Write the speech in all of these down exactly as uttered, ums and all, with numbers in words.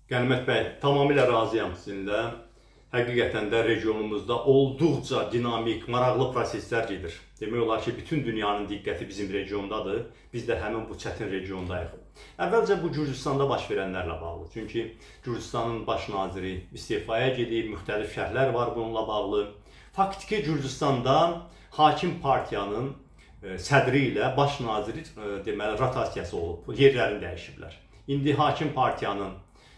Qənimət bəy, tamamilə razıyam sizinlə. Həqiqətən də regionumuzda olduqca dinamik, maraqlı proseslər gedir. Demək olar ki, bütün dünyanın diqqəti bizim regiondadır. Biz də həmin bu çətin regiondayıq. Əvvəlcə bu Gürcüstanda baş verənlərlə bağlı. Çünki Gürcüstanın baş naziri istifaya gedib, müxtəlif şərhlər var bununla bağlı. Faktiki Gürcüstanda hakim partiyanın sədri ilə baş naziri deməli rotasiyası olub. Yerlərini dəyişiblər. İndi hakim partiyanın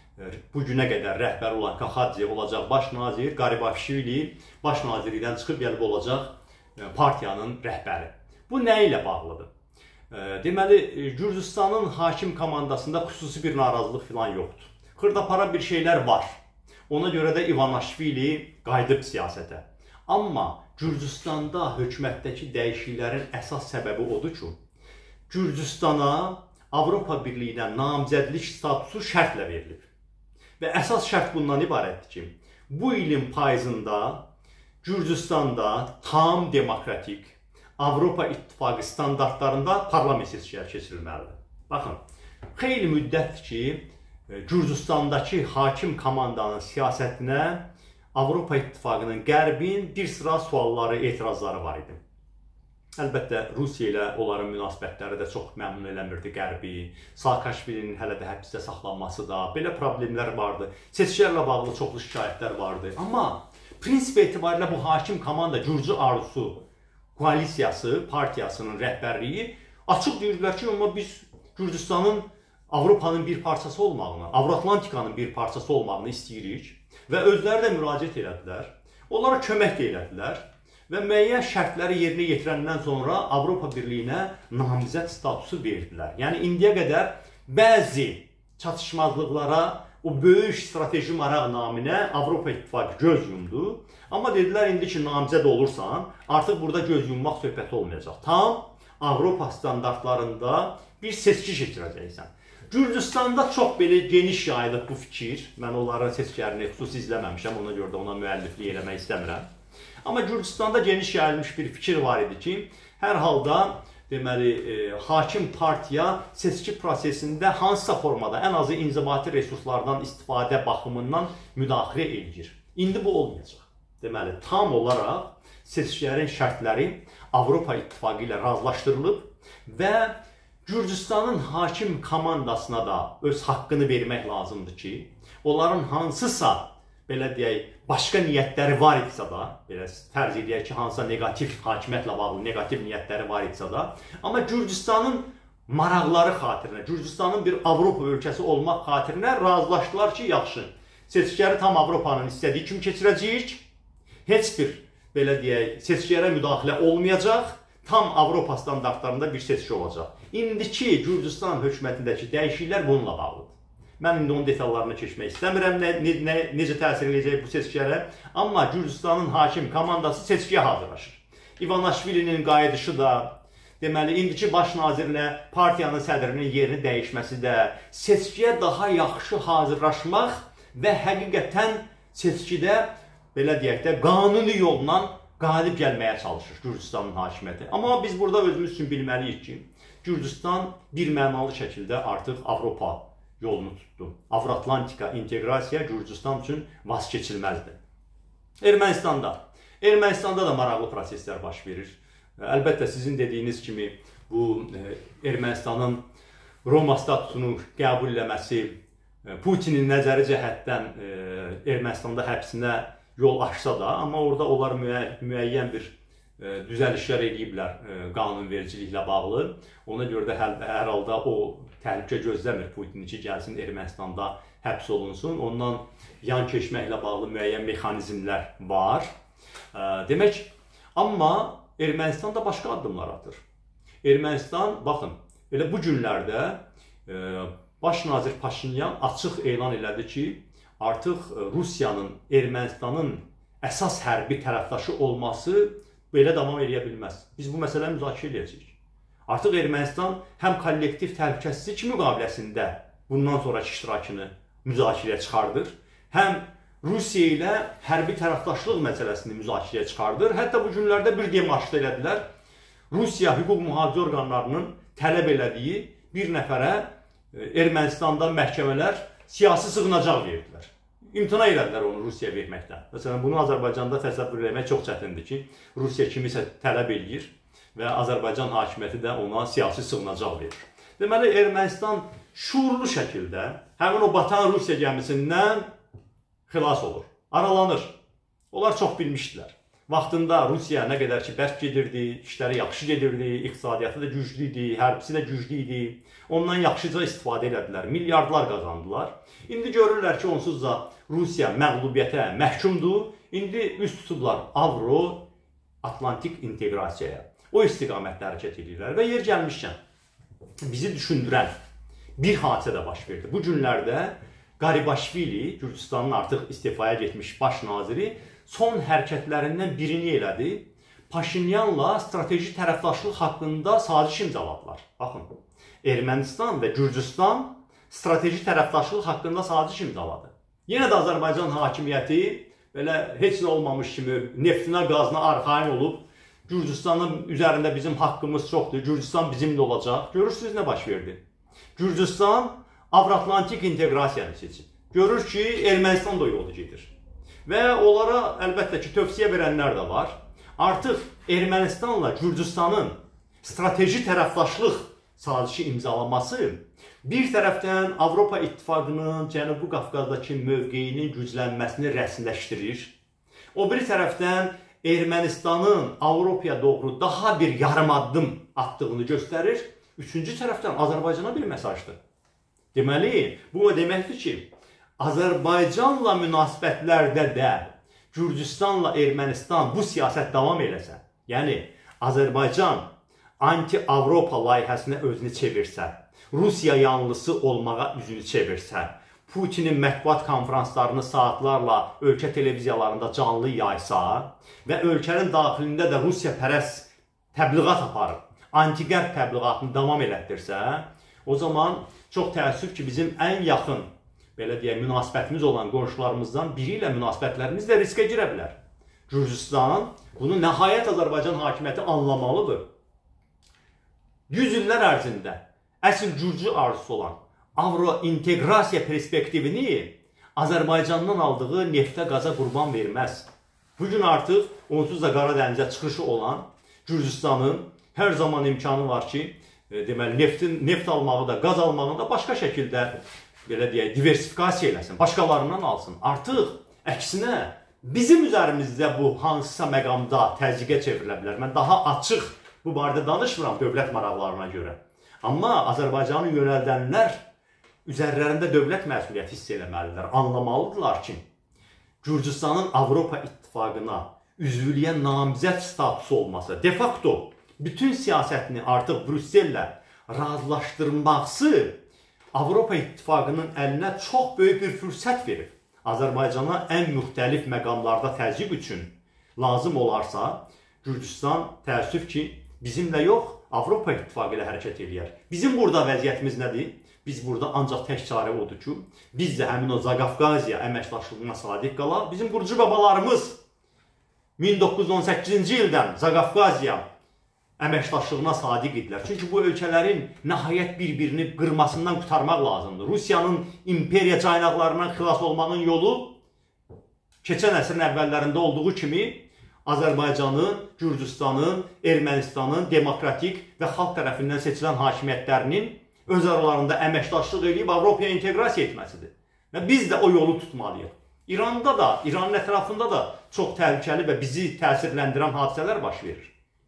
bu günə qədər rəhbəri olan Kaxadze olacaq baş nazir, Qaribafşvili baş nazirlikdən çıxıb gəlib olacaq partiyanın rəhbəri. Bu nə ilə bağlıdır? Deməli, Gürcüstanın hakim komandasında xüsusi bir narazılıq falan yoxdur. Xırdapara bir şeylər var. Ona görə də İvanishvili qayıdıb siyasətə. Amma Gürcüstanda hökumətdəki dəyişikliklərin əsas səbəbi odur ki, Gürcüstana Avropa Birliyindən namizədlik statusu şərtlə verilib. Və əsas şərt bundan ibarətdir ki, bu ilin payızında Gürcüstanda tam demokratik Avropa İttifaqı standartlarında parlament seçkiləri keçirilməlidir. Baxın, xeyli müddətdir ki, Gürcüstandakı hakim komandanın siyasətinə Avropa İttifaqının qərbin bir sıra sualları, etirazları var idi. Əlbəttə, Rusiya ilə onların münasibətləri də çox məmnun eləmirdi qərbi. Saakashvilinin hələ də həbsdə saxlanması da, belə problemlər vardı. Seçkilərlə bağlı çoxlu şikayətlər vardı. Amma prinsip etibarilə bu hakim komanda Gürcü Arzusu koalisiyası, partiyasının rəhbərliyi açıq deyirdilər ki, amma biz Gürcüstanın Avropanın bir parçası olmağını, Avroatlantikanın bir parçası olmağını istəyirik və özləri də müraciət elədilər. Onlara kömək də elədilər. Və müəyyən şərtləri yerinə yetirəndən sonra Avropa Birliyinə namizəd statusu verdilər. Yəni, indiyə qədər bəzi çatışmazlıqlara, o böyük strateji maraq naminə Avropa İttifaqı göz yumdu. Amma dedilər, indi ki, namizəd olursan, artıq burada göz yummaq söhbəti olmayacaq. Tam Avropa standartlarında bir seçki keçirəcəksən. Gürcüstanda çox belə geniş yayılıb bu fikir. Mən onların seçkilərini xüsusi izləməmişəm, ona görə də ona müəlliflik eləmək istəmirəm. Amma Gürcüstanda geniş yayılmış bir fikir var idi ki, hər halda deməli, e, hakim partiya seçki prosesində hansısa formada ən azı inzibati resurslardan istifadə baxımından müdaxilə edir. İndi bu olmayacaq. Deməli, tam olaraq seçkilərin şərtləri Avropa İttifaqı ilə razılaşdırılıb və Gürcüstanın hakim komandasına da öz haqqını vermək lazımdır ki, onların hansısa belə deyək, başqa niyyətləri var idisə da, belə fərz edək ki, hansısa negativ hakimiyyətlə bağlı negativ niyyətləri var idisə da, amma Gürcüstanın maraqları xatirinə, Gürcüstanın bir Avropa ölkəsi olmaq xatirinə razılaşdılar ki, yaxşı, seçkiləri tam Avropanın istədiyi kimi keçirəcəyik, heç bir, belə deyək, seçkilərə müdaxilə olmayacaq, tam Avropa standartlarında bir seçki olacaq. İndiki Gürcüstan hökumətindəki dəyişikliklər bununla bağlıdır. Mən indi onun detallarına keçmək istəmirəm, nə, nə, necə təsir edəcək bu seçkilərə. Amma Gürcüstanın hakim komandası seçkiyə hazırlaşır. İvanishvilinin qayıdışı da, deməli, indiki baş nazirinə partiyanın sədrinin yerini dəyişməsi də, seçkiyə daha yaxşı hazırlaşmaq və həqiqətən seçkidə, belə deyək də, qanuni yolla qalib gəlməyə çalışır Gürcüstanın hakimiyyəti. Amma biz burada özümüz üçün bilməliyik ki, Gürcüstan bir mənalı şəkildə artıq Avropa yolunu tutdu. Avroatlantika inteqrasiya Gürcüstan üçün vazgeçilməzdir. Ermənistanda. Ermənistanda da maraqlı proseslər baş verir. Əlbəttə, sizin dediyiniz kimi bu Ermənistanın Roma statusunu qəbul eləməsi Putinin nəzəri cəhətdən Ermənistanda həbsinə yol açsa da, amma orada onlar müəyyən bir düzəlişlər ediblər qanunvericiliklə bağlı. Ona görə də hər halda o təhlükə gözləmir Putin ki, gəlsin Ermənistanda həbs olunsun. Ondan yan keçməklə bağlı müəyyən mexanizmlər var. Demək, amma Ermənistan da başqa addımlar atır. Ermənistan, baxın, elə bu günlərdə baş nazir Paşinyan açıq elan elədi ki, artıq Rusiyanın Ermənistanın əsas hərbi tərəfdaşı olması belə davam edə bilməz. Biz bu məsələni müzakirə edəcəyik. Artıq Ermənistan həm kollektiv təhlükəsizlik müqaviləsində bundan sonraki iştirakını müzakirəyə çıxardır, həm Rusiya ilə hərbi tərəfdaşlıq məsələsini müzakirəyə çıxardır. Hətta bu günlərdə bir demarşda elədilər. Rusiya hüquq mühafizə orqanlarının tələb elədiyi bir nəfərə Ermənistanda məhkəmələr siyasi sığınacaq verdilər. İmtina elədilər onu Rusiyaya verməkdən. Məsələn, bunu Azərbaycanda təsəvvür etmək çox çətindir ki, Rusiya kimisə tələb eləyir və Azərbaycan hakimiyyəti də ona siyasi sığınacaq verir. Deməli, Ermənistan şuurlu şəkildə həmin o batan Rusiya gəmisindən xilas olur, aralanır. Onlar çox bilmişdilər. Vaxtında Rusiya nə qədər ki, bərk gedirdi, işləri yaxşı gedirdi, iqtisadiyyatı da güclü idi, hərbisi də güclü idi. Ondan yaxşıca istifadə elədilər, milyardlar qazandılar. İndi görürlər ki, onsuz da Rusiya məğlubiyyətə məhkumdur. İndi üst tutublar Avro-Atlantik inteqrasiyaya. O istiqamətdə hərəkət edirlər və yer gəlmişkən bizi düşündürən bir hadisə də baş verdi. Bu günlərdə Qaribaşvili, Gürcüstanın artıq istifaya getmiş baş naziri, son hərəkətlərindən birini elədi. Paşinyanla strateji tərəfdaşlıq haqqında saziş imzaladılar. Baxın, Ermənistan və Gürcüstan strateji tərəfdaşlıq haqqında saziş imzaladı. Yenə də Azərbaycan hakimiyyəti belə heç nə olmamış kimi neftinə, qazına arxain olub, Gürcüstanın üzərində bizim haqqımız çoxdur, Gürcüstan bizimlə olacaq. Görürsünüz nə baş verdi? Gürcüstan Avro-Atlantik inteqrasiyanı seçib. Görür ki, Ermənistan da yolu gedir. Və onlara əlbəttə ki, tövsiyə verənlər də var. Artıq Ermənistanla Gürcüstanın strateji tərəfdaşlıq sazişi imzalaması bir tərəfdən Avropa İttifaqının Cənubi Qafqazdakı mövqeyinin güclənməsini rəsmiləşdirir. O bir tərəfdən Ermənistanın Avropaya doğru daha bir yarım addım attığını göstərir. Üçüncü tərəfdən Azərbaycana bir mesajdır. Deməli, bu o deməkdir ki, Azərbaycanla münasibətlərdə də Gürcüstanla Ermənistan bu siyasət davam eləsə, yəni Azərbaycan anti-Avropa layihəsinə özünü çevirsə, Rusiya yanlısı olmağa üzünü çevirsə, Putinin mətbuat konferanslarını saatlarla ölkə televiziyalarında canlı yaysa və ölkənin daxilində də Rusiya pərəst təbliğat aparır, anti-qərb təbliğatını davam elətdirsə, o zaman çox təəssüf ki, bizim ən yaxın, belə deyək, münasibətimiz olan qonşularımızdan biri ilə münasibətlərimiz də riskə girə bilər. Gürcüstan bunu nəhayət Azərbaycan hakimiyyəti anlamalıdır. yüz illər ərzində əsl Gürcü arzusu olan Avro-inteqrasiya perspektivini Azərbaycandan aldığı neftə, qaza qurban verməz. Bugün artıq onsuz da Qara dənizə çıxışı olan Gürcüstanın hər zaman imkanı var ki, deməli, neftin, neft almağı da, qaz almağı da başqa şəkildə, belə deyək, diversifikasiya eləsin, başqalarından alsın. Artıq əksinə bizim üzərimizdə bu hansısa məqamda təzyiqə çevrilə bilər. Mən daha açıq bu barədə danışmıram dövlət maraqlarına görə. Amma Azərbaycanı yönəldənlər üzərlərində dövlət məsuliyyəti hiss eləməlidirlər, anlamalıdırlar ki, Gürcüstanın Avropa İttifaqına üzvlüyə namizəd statusu olması, de facto bütün siyasətini artıq Brüssellə razılaşdırması Avropa İttifaqının əlinə çox böyük bir fürsət verir. Azərbaycana ən müxtəlif məqamlarda təzyiq üçün lazım olarsa, Gürcüstan təəssüf ki, bizimlə yox, Avropa İttifaqı ilə hərəkət edir. Bizim burada vəziyyətimiz nədir? Biz burada ancaq tək çarə odur ki, biz də həmin o Zaqafqaziya əməkdaşlığına sadiq qalaq. Bizim qurucu babalarımız min doqquz yüz on səkkizinci ildən Zaqafqaziya əməkdaşlığına sadiq idilər. Çünki bu ölkələrin nəhayət bir-birini qırmasından qurtarmaq lazımdır. Rusiyanın imperiya caynaqlarından xilas olmağın yolu keçən əsrin əvvəllərində olduğu kimi Azərbaycanın, Gürcüstanın, Ermənistanın demokratik və xalq tərəfindən seçilən hakimiyyətlərinin öz aralarında əməkdaşlıq edib Avropaya inteqrasiya etməsidir. Və biz də o yolu tutmalıyıq. İranda da, İranın ətrafında da çox təhlükəli və bizi təsirləndirən hadisələr baş verir.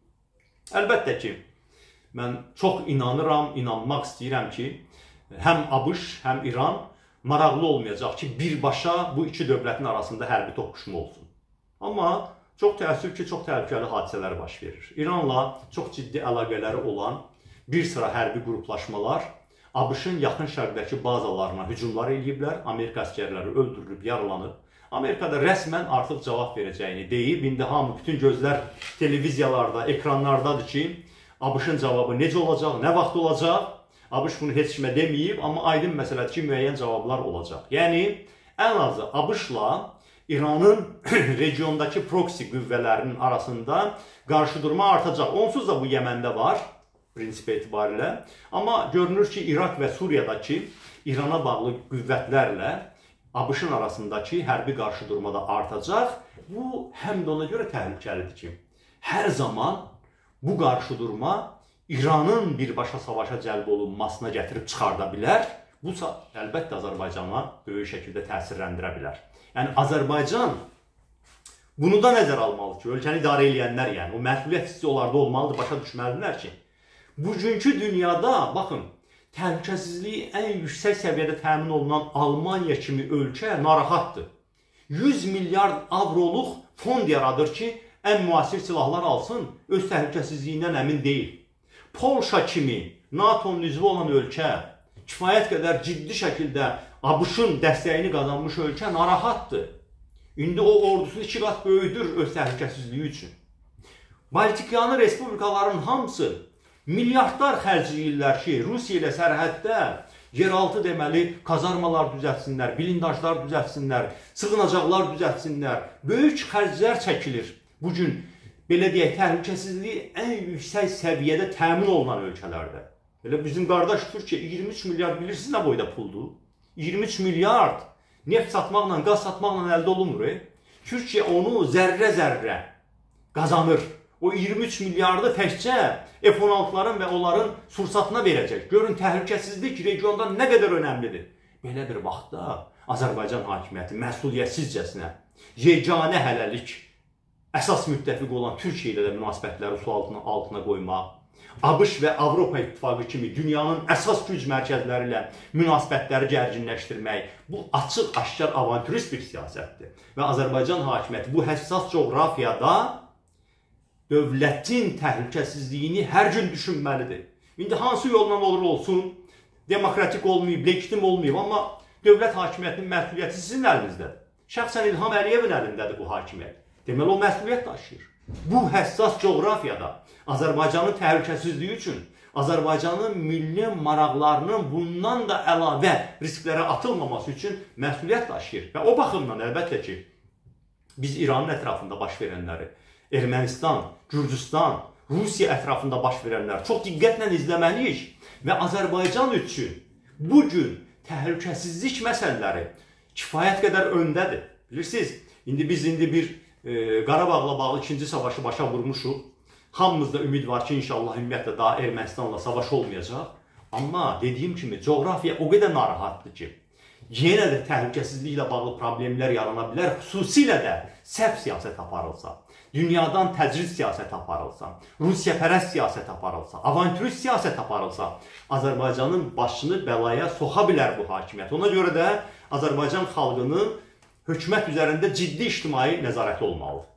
Əlbəttə ki, mən çox inanıram, inanmaq istəyirəm ki, həm ABŞ, həm İran maraqlı olmayacaq ki, birbaşa bu iki dövlətin arasında hərbi toqquşma olsun. Amma çox təəssüf ki, çox təhlükəli hadisələr baş verir. İranla çox ciddi əlaqələri olan bir sıra hərbi qruplaşmalar ABŞ-ın yaxın şərqdəki bazalarına hücumlar eləyiblər, Amerika əsgərləri öldürülüb, yaralanıb. Amerikada rəsmən artıq cavab verəcəyini deyib. İndi hamı, bütün gözlər televiziyalarda, ekranlardadır ki, ABŞ-ın cavabı necə olacaq, nə vaxt olacaq? ABŞ bunu heç kimə deməyib, amma aydın məsələdir ki, müəyyən cavablar olacaq. Yəni, ən azı ABŞ-la İranın regiondakı proksi qüvvələrinin arasında qarşıdurma artacaq. Onsuz da bu Yəməndə var, prinsip etibarilə. Amma görünür ki, İraq və Suriyadakı İrana bağlı qüvvətlərlə ABŞ-ın arasındakı hərbi qarşıdurmada artacaq. Bu həm də ona görə təhlükəlidir ki, hər zaman bu qarşıdurma İranın birbaşa savaşa cəlb olunmasına gətirib çıxarda bilər. Bu əlbəttə Azərbaycana böyük şəkildə təsirləndirə bilər. Yəni Azərbaycan bunu da nəzər almalı ki, ölkəni idarə edənlər, yəni o məsuliyyət hissi onlarda olmalıdır, başa düşməlidirlər ki, bugünkü dünyada, baxın, təhlükəsizliyi ən yüksək səviyyədə təmin olunan Almaniya kimi ölkə narahatdır. yüz milyard avroluq fond yaradır ki, ən müasir silahlar alsın, öz təhlükəsizliyindən əmin deyil. Polşa kimi NATO'nun üzvü olan ölkə, kifayət qədər ciddi şəkildə ABŞ-ın dəstəyini qazanmış ölkə narahatdır. İndi o ordusunu iki qat böyüdür öz təhlükəsizliyi üçün. Baltikyanı respublikaların hamısı milyardlar xərcləyirlər ki, Rusiya ilə sərhəddə yeraltı deməli kazarmalar düzəltsinlər, blindajlar düzəltsinlər, sığınacaqlar düzəltsinlər. Böyük xərclər çəkilir. Bugün belə deyək, təhlükəsizliyi ən yüksək səviyyədə təmin olunan ölkələrdə. Elə bizim qardaş Türkiyə iyirmi üç milyard bilirsiniz nə boyda puldur? iyirmi üç milyard neft satmaqla, qaz satmaqla əldə olunmur. E? Türkiyə onu zərrə-zərrə qazanır. O iyirmi üç milyardı təkcə F on altıların və onların sursatına verəcək. Görün, təhlükəsizlik regionda nə qədər önəmlidir. Belə bir vaxtda Azərbaycan hakimiyyəti məsuliyyətsizcəsinə yeganə hələlik əsas müttəfiq olan Türkiyə ilə də münasibətləri su altına, altına qoymaq, ABŞ və Avropa İttifaqı kimi dünyanın əsas güc mərkəzləri ilə münasibətləri gərginləşdirmək, bu açıq-aşkar avantürist bir siyasətdir. Və Azərbaycan hakimiyyəti bu həssas coğrafiyada dövlətin təhlükəsizliyini hər gün düşünməlidir. İndi hansı yolla olur olsun, demokratik olmayıb, legitim olmayıb, amma dövlət hakimiyyətinin məsuliyyəti sizin əlinizdədir. Şəxsən İlham Əliyevin əlindədir bu hakimiyyət. Deməli, o məsuliyyət daşıyır. Bu həssas coğrafiyada Azərbaycanın təhlükəsizliyi üçün, Azərbaycanın milli maraqlarının bundan da əlavə risklərə atılmaması üçün məsuliyyət daşıyır. Və o baxımdan əlbəttə ki, biz İranın ətrafında baş verənləri, Ermənistan, Gürcüstan, Rusiya ətrafında baş verənlər çox diqqətlə izləməliyik və Azərbaycan üçün bugün təhlükəsizlik məsələləri kifayət qədər öndədir. Bilirsiniz, indi biz indi bir e, Qarabağla bağlı ikinci savaşı başa vurmuşuq. Hamımızda ümid var ki, inşallah ümumiyyətlə daha Ermənistanla savaş olmayacaq. Amma dediyim kimi, coğrafiya o qədər narahatdır ki, yenə də təhlükəsizliklə bağlı problemlər yarana bilər, xüsusilə də səhv siyasət aparılsa, dünyadan təcrid siyasət aparılsa, Rusiyapərəst siyasət aparılsa, avantürist siyasət aparılsa, Azərbaycanın başını bəlaya soxa bilər bu hakimiyyət. Ona görə də Azərbaycan xalqının hökumət üzərində ciddi ictimai nəzarəti olmalıdır.